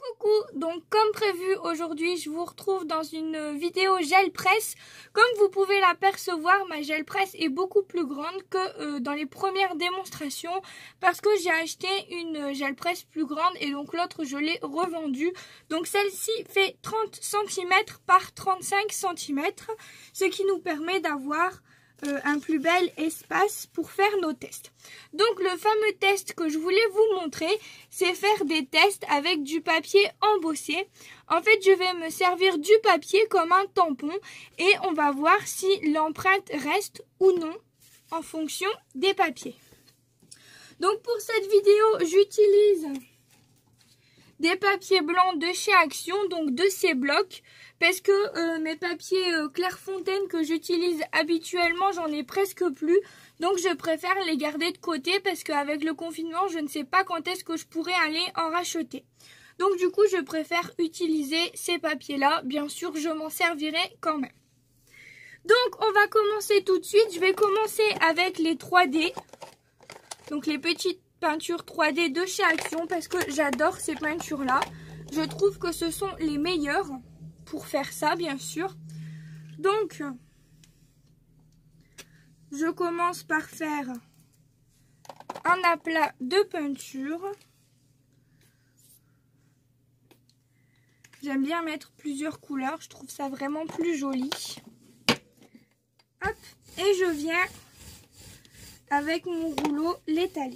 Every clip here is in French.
Coucou, donc comme prévu aujourd'hui je vous retrouve dans une vidéo gel presse. Comme vous pouvez l'apercevoir, ma gel presse est beaucoup plus grande que dans les premières démonstrations parce que j'ai acheté une gel presse plus grande et donc l'autre je l'ai revendue. Donc celle-ci fait 30 cm par 35 cm, ce qui nous permet d'avoir un plus bel espace pour faire nos tests. Donc le fameux test que je voulais vous montrer, c'est faire des tests avec du papier embossé. En fait, je vais me servir du papier comme un tampon et on va voir si l'empreinte reste ou non en fonction des papiers. Donc pour cette vidéo, j'utilise des papiers blancs de chez Action, donc de ces blocs, parce que mes papiers Clairefontaine que j'utilise habituellement, j'en ai presque plus, donc je préfère les garder de côté parce qu'avec le confinement, je ne sais pas quand est-ce que je pourrai aller en racheter. Donc du coup, je préfère utiliser ces papiers-là, bien sûr, je m'en servirai quand même. Donc on va commencer tout de suite, je vais commencer avec les 3D, donc les petites peinture 3D de chez Action parce que j'adore ces peintures là. Je trouve que ce sont les meilleures pour faire ça, bien sûr. Donc je commence par faire un aplat de peinture. J'aime bien mettre plusieurs couleurs, je trouve ça vraiment plus joli. Hop, et je viens avec mon rouleau l'étaler.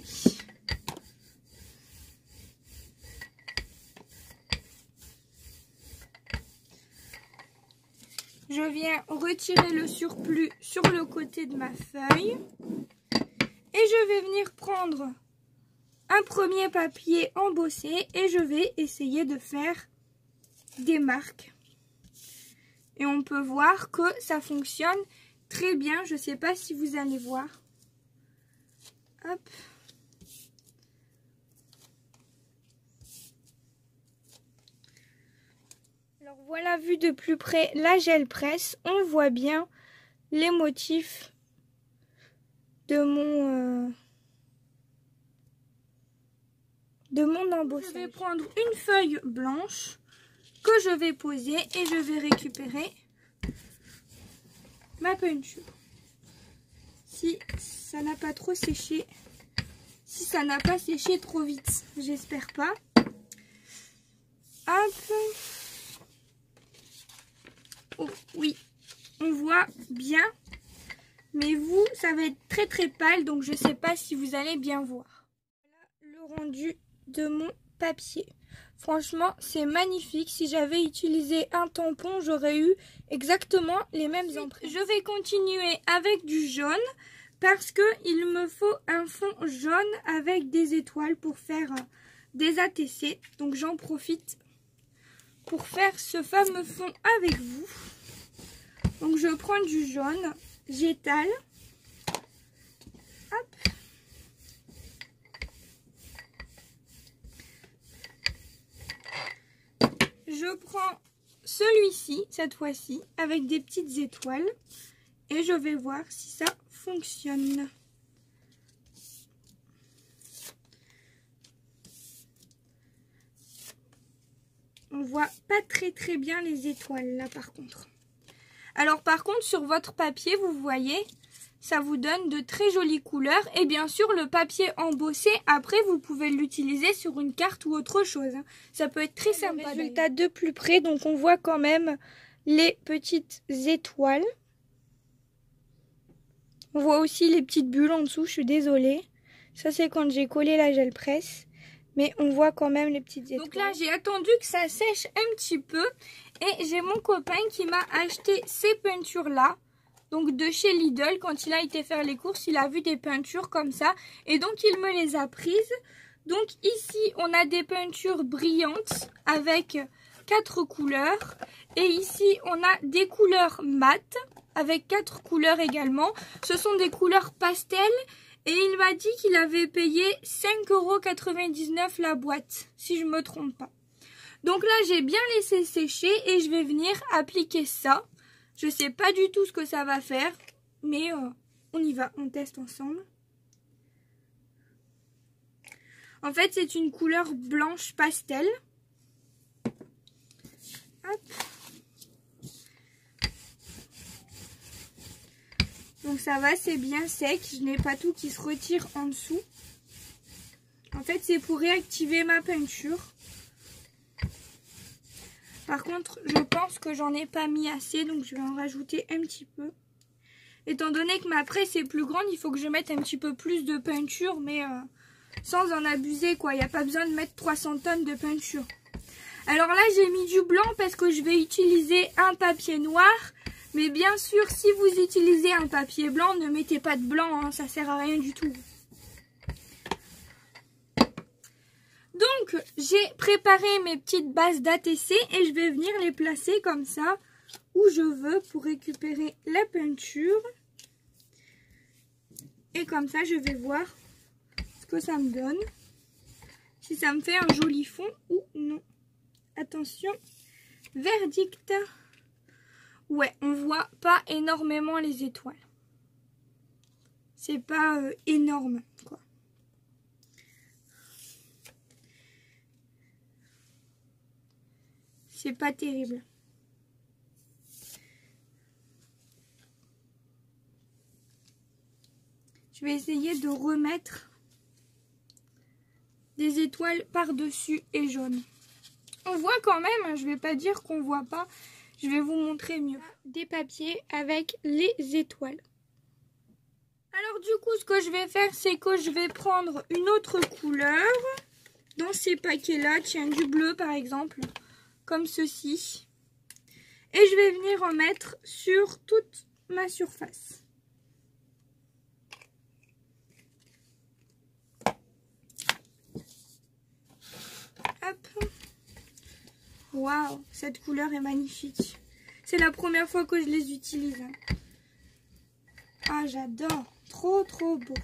Je viens retirer le surplus sur le côté de ma feuille et je vais venir prendre un premier papier embossé et je vais essayer de faire des marques. Et on peut voir que ça fonctionne très bien. Je ne sais pas si vous allez voir. Hop. Alors voilà, vu de plus près la gel presse, on voit bien les motifs de mon embossage. Je vais prendre une feuille blanche que je vais poser et je vais récupérer ma peinture. Si ça n'a pas trop séché, si ça n'a pas séché trop vite, j'espère pas. Hop. Oh, oui, on voit bien, mais vous, ça va être très très pâle, donc je ne sais pas si vous allez bien voir. Voilà le rendu de mon papier. Franchement, c'est magnifique. Si j'avais utilisé un tampon, j'aurais eu exactement les mêmes empreintes. Je vais continuer avec du jaune parce qu'il me faut un fond jaune avec des étoiles pour faire des ATC. Donc j'en profite pour faire ce fameux fond avec vous. Donc je prends du jaune, j'étale. Hop. Je prends celui-ci, cette fois-ci, avec des petites étoiles. Et je vais voir si ça fonctionne. On voit pas très bien les étoiles là par contre. Alors par contre sur votre papier vous voyez ça vous donne de très jolies couleurs et bien sûr le papier embossé après vous pouvez l'utiliser sur une carte ou autre chose. Ça peut être très sympa. Résultat de plus près donc on voit quand même les petites étoiles. On voit aussi les petites bulles en dessous, je suis désolée. Ça c'est quand j'ai collé la gel presse. Mais on voit quand même les petites étoiles. Donc là, j'ai attendu que ça sèche un petit peu. Et j'ai mon copain qui m'a acheté ces peintures-là. Donc de chez Lidl, quand il a été faire les courses, il a vu des peintures comme ça. Et donc, il me les a prises. Donc ici, on a des peintures brillantes avec 4 couleurs. Et ici, on a des couleurs mates avec 4 couleurs également. Ce sont des couleurs pastel. Et il m'a dit qu'il avait payé 5,99 € la boîte, si je ne me trompe pas. Donc là, j'ai bien laissé sécher et je vais venir appliquer ça. Je ne sais pas du tout ce que ça va faire, mais on y va, on teste ensemble. En fait, c'est une couleur blanche pastel. Hop. Donc ça va, c'est bien sec. Je n'ai pas tout qui se retire en dessous. En fait, c'est pour réactiver ma peinture. Par contre, je pense que j'en ai pas mis assez, donc je vais en rajouter un petit peu. Étant donné que ma presse est plus grande, il faut que je mette un petit peu plus de peinture, mais sans en abuser, quoi. Il n'y a pas besoin de mettre 300 tonnes de peinture. Alors là, j'ai mis du blanc parce que je vais utiliser un papier noir. Mais bien sûr, si vous utilisez un papier blanc, ne mettez pas de blanc, hein, ça sert à rien du tout. Donc, j'ai préparé mes petites bases d'ATC et je vais venir les placer comme ça où je veux pour récupérer la peinture. Et comme ça, je vais voir ce que ça me donne. Si ça me fait un joli fond ou non. Attention, verdict. Ouais, on voit pas énormément les étoiles. C'est pas énorme, quoi. C'est pas terrible. Je vais essayer de remettre des étoiles par-dessus et jaune. On voit quand même, hein, je vais pas dire qu'on voit pas. Je vais vous montrer mieux. Des papiers avec les étoiles. Alors du coup, ce que je vais faire, c'est que je vais prendre une autre couleur. Dans ces paquets-là, tiens, du bleu par exemple. Comme ceci. Et je vais venir en mettre sur toute ma surface. Hop. Waouh, cette couleur est magnifique. C'est la première fois que je les utilise. Ah, j'adore. Trop, trop beau.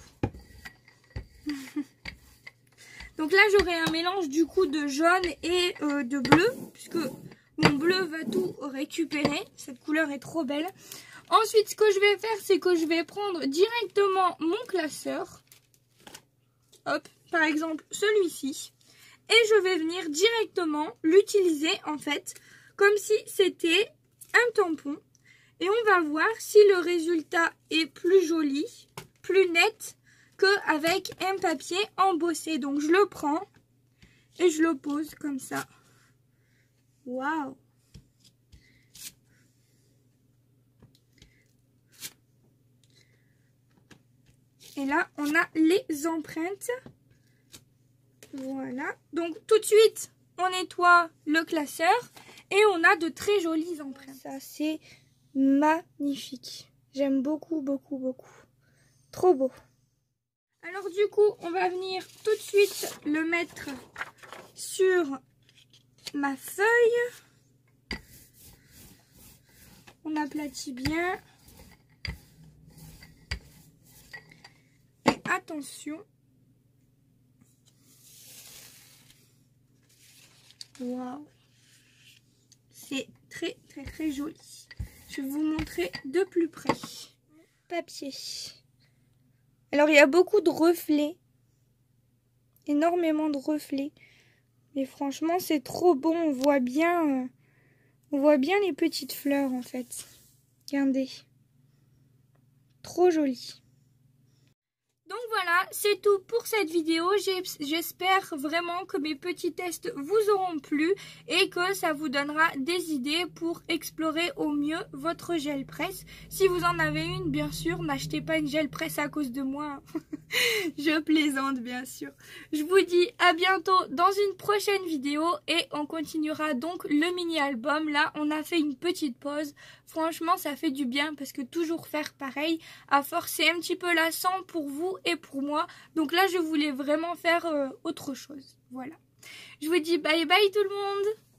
Donc là, j'aurai un mélange du coup de jaune et de bleu, puisque mon bleu va tout récupérer. Cette couleur est trop belle. Ensuite, ce que je vais faire, c'est que je vais prendre directement mon classeur. Hop, par exemple, celui-ci. Et je vais venir directement l'utiliser, en fait, comme si c'était un tampon. Et on va voir si le résultat est plus joli, plus net, qu'avec un papier embossé. Donc je le prends et je le pose comme ça. Waouh! Et là, on a les empreintes. Voilà. Donc tout de suite, on nettoie le classeur et on a de très jolies empreintes. Ça, c'est magnifique. J'aime beaucoup, beaucoup, beaucoup. Trop beau. Alors du coup, on va venir tout de suite le mettre sur ma feuille. On aplatit bien. Et attention. Waouh. C'est très, très, très joli. Je vais vous montrer de plus près. Papier. Alors, il y a beaucoup de reflets. Énormément de reflets. Mais franchement, c'est trop bon. On voit bien les petites fleurs, en fait. Regardez. Trop joli. Donc voilà, c'est tout pour cette vidéo. J'espère vraiment que mes petits tests vous auront plu et que ça vous donnera des idées pour explorer au mieux votre gel presse. Si vous en avez une, bien sûr, n'achetez pas une gel presse à cause de moi. Je plaisante, bien sûr. Je vous dis à bientôt dans une prochaine vidéo et on continuera donc le mini-album. Là, on a fait une petite pause. Franchement, ça fait du bien parce que toujours faire pareil, à force, c'est un petit peu lassant pour vous et pour moi. Donc là, je voulais vraiment faire autre chose. Voilà. Je vous dis bye bye tout le monde.